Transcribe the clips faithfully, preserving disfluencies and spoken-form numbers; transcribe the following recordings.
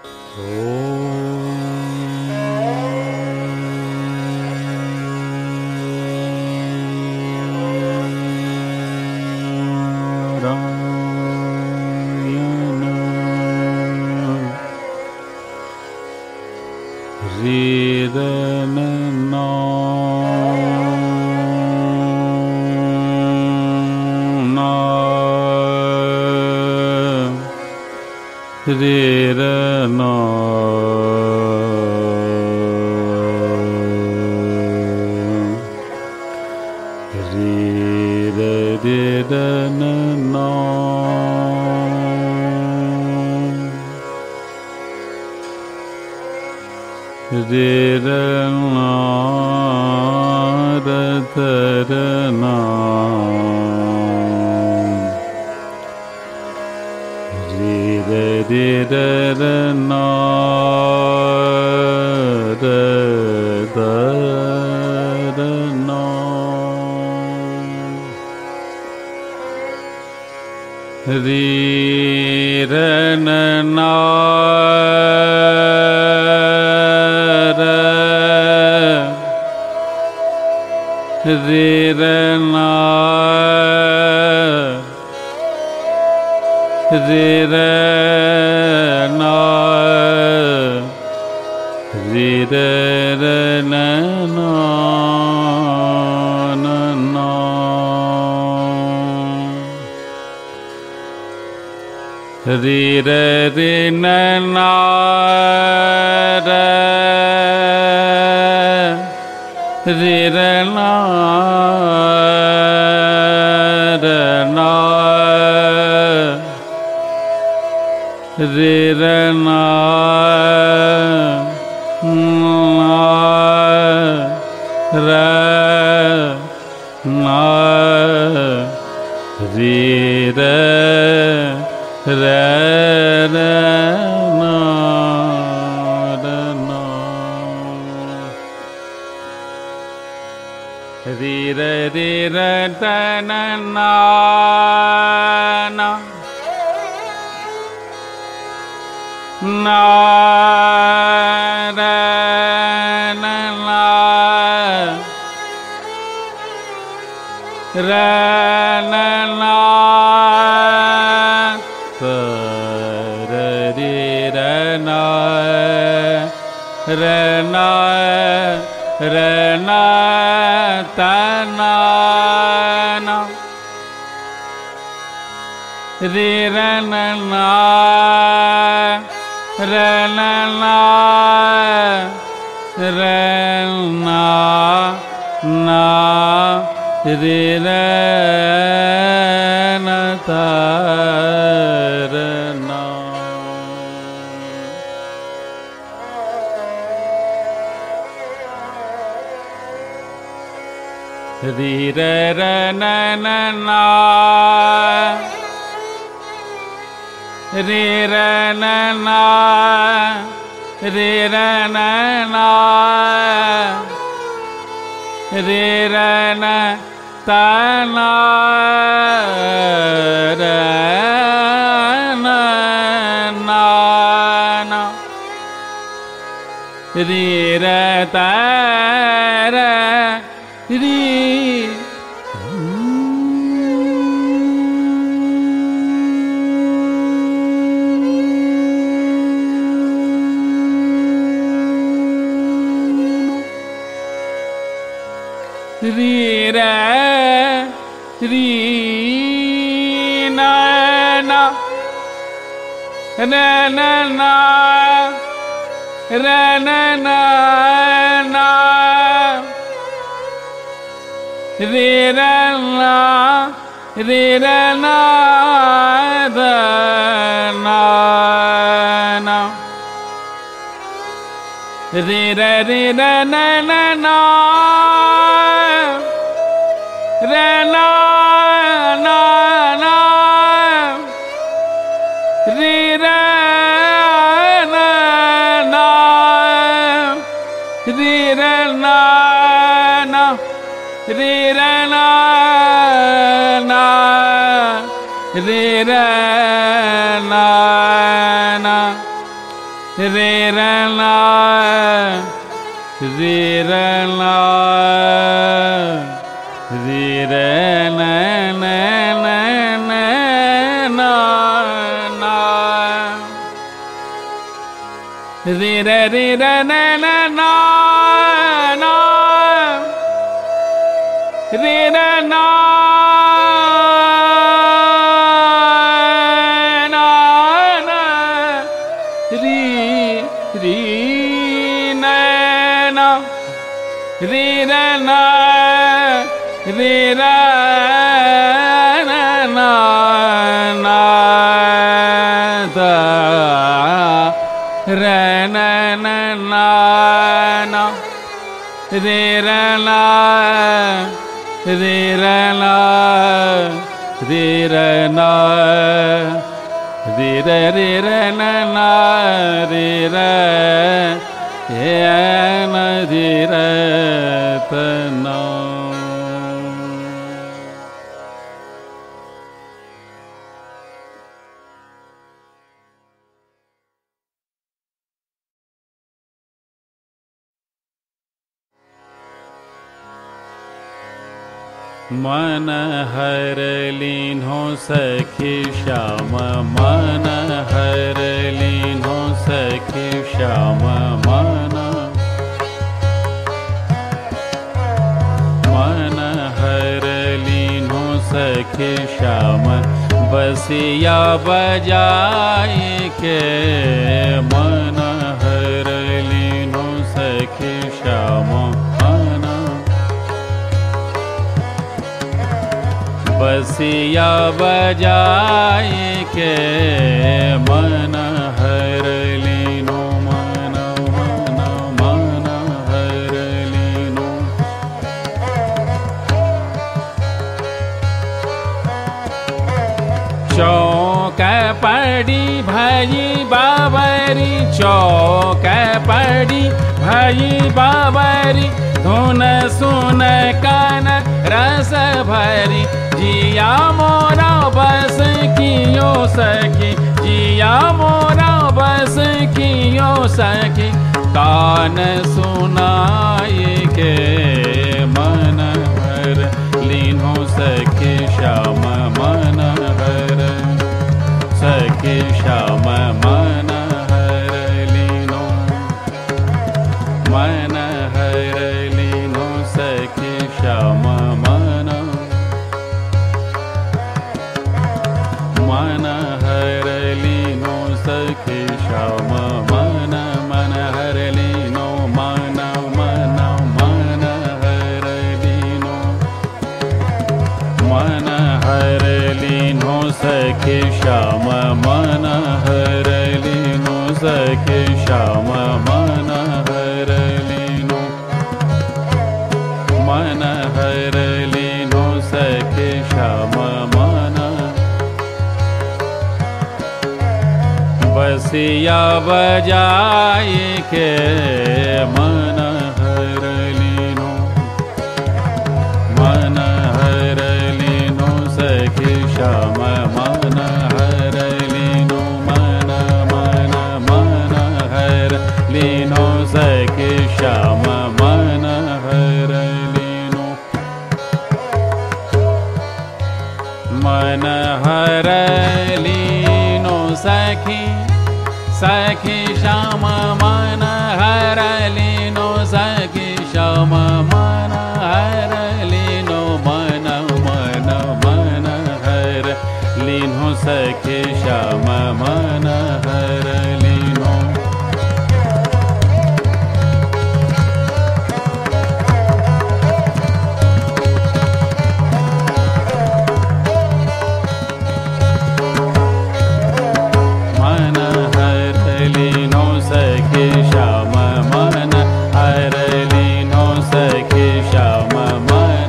Re ra na re ra re ra na na re ra na ra ta ra na re ra ra na ra da ra na re ra na na ra re ra na re ra na re ra ra na na na na re ra re na na ra re ra na ra na re ra na na ra na re ra ra ra na ra na re ra re ra ta na na na na ra na na ra na na ta ra re ra na ra na ra na ta na na re ra na na ra na na ra na na re ra na ta ra na re ra ra na na na re ra na na re ra na na re ra na ta na ra na na na re ra ta ra re re ra re na na ra na na ra na na na re ra na re ra na ra na na re ra re ra na na na ra na na na re ra na na re ra na na re ra na na re ra na na रे रना रे रना रे रना ना ना ना ना ना रे रे रे रना ना ना ना रे रना रे रना रे रना ना ना दा रना ना ना ना रे रना रे रना रे रना रे रे रे रना ना रे रे नदीरतना मन हर लीन्हो सखी श्याम मन हर लीन्हो सखी श्याम मन मन हर लीन्हो सखी श्याम बसिया बजाए के मन हर लीन्हो सखी श्याम बसिया बजाए के मन हर लीनो मन मन मन हर लीनो चौक पड़ी भाई बाबरी चौक पड़ी भाई बाबरी धुन सुन कान रस भरी जिया मोरा बस कियो सखी जिया मोरा बस कियो सखी कान सुनाए के मन हर लीनो सखी श्याम मन हर सखी श्याम मन हर लीनो मन हर लीनो सखी श्याम मन मन हर लीनो सखी श्याम मन मन हर लीनो मन मन मन हर लीनो मन हर लीनो सखी श्याम मन हर लीनो सखी श्याम मन हर लीनो मन हर लीनो सखी श्याम मन बसिया बजाए के मन हर लीनो मन हर लीनो सखी श्याम मन हर लीनो मन मन मन हर लीनो सखी श्याम मन हर लीनो मन हर लीनो सखी सखी श्याम मन हर लीनो सखी श्याम मन हर लीनो मन मन मन हर लीनो सखी श्याम मन हर लीनो मन हर लीनो सखी श्याम मन हर लीनो सखी श्याम मन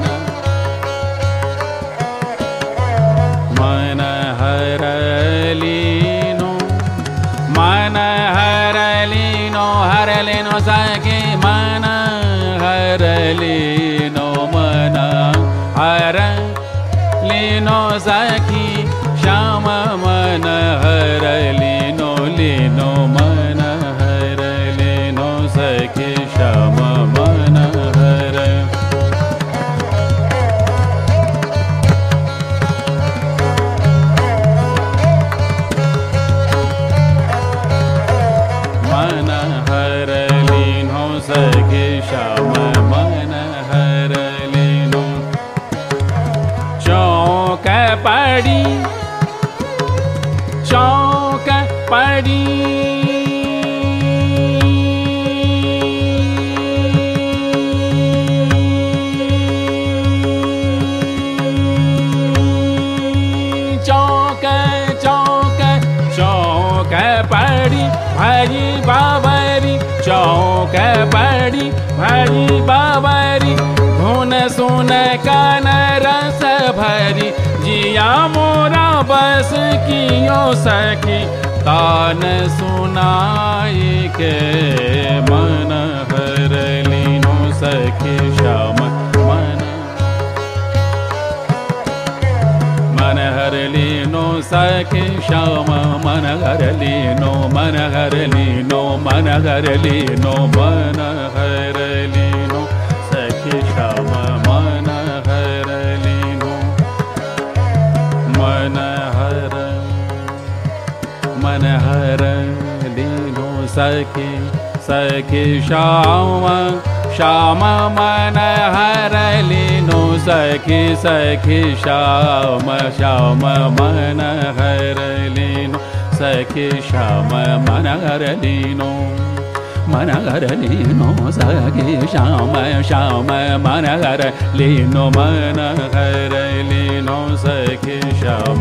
मन हर लीनो मन हर लीनो हर लीनो सखी मन हर लीनो मन हर लीनो सखी श्याम मन हर लीनो लीनो मन हर पड़ी चौक चौक चौक पड़ी भाई बाबरी चौक पड़ी भाई बाबरी धुन सुन कान रस भरी जिया मोरा बस कियो सखी तान सुनाई के मन हर लीनो सखी श्याम मन मन हर लीनो सखी श्याम मन हर लीनो मन हर लीनो मन हर लीनो मन हर लीनो सखी श्याम मन हर लीनो मन हर मन हर लीनो सखी सखी श्याम श्याम मन हर लीनो सखी सखी श्याम श्याम मन हर लीनो सखी श्याम मन हर लीनो मन हर लीनो सखी श्याम श्याम मन हर लीनो मन हर लीनो सखी श्याम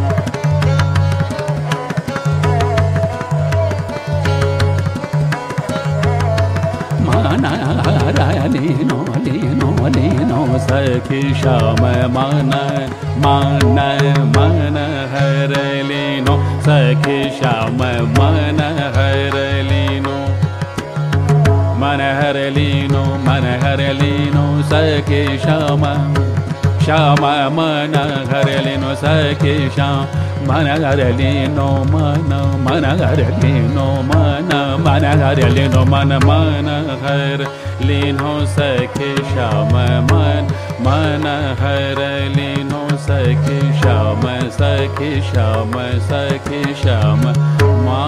मन हर लीनो लीनो लीनो सखी श्याम मन मन मन हर लीनो सखी श्याम मन हर लीनो मन हर लीनो मन हर लीनो सखी श्याम श्याम मन हर लीनो सखी श्याम मन हर लीनो मन मन हर लीनो मन मन हर लीनो मन मन हर लीनो सखी श्याम मन मन हर लीनो सखी श्याम सखी श्याम सखी श्याम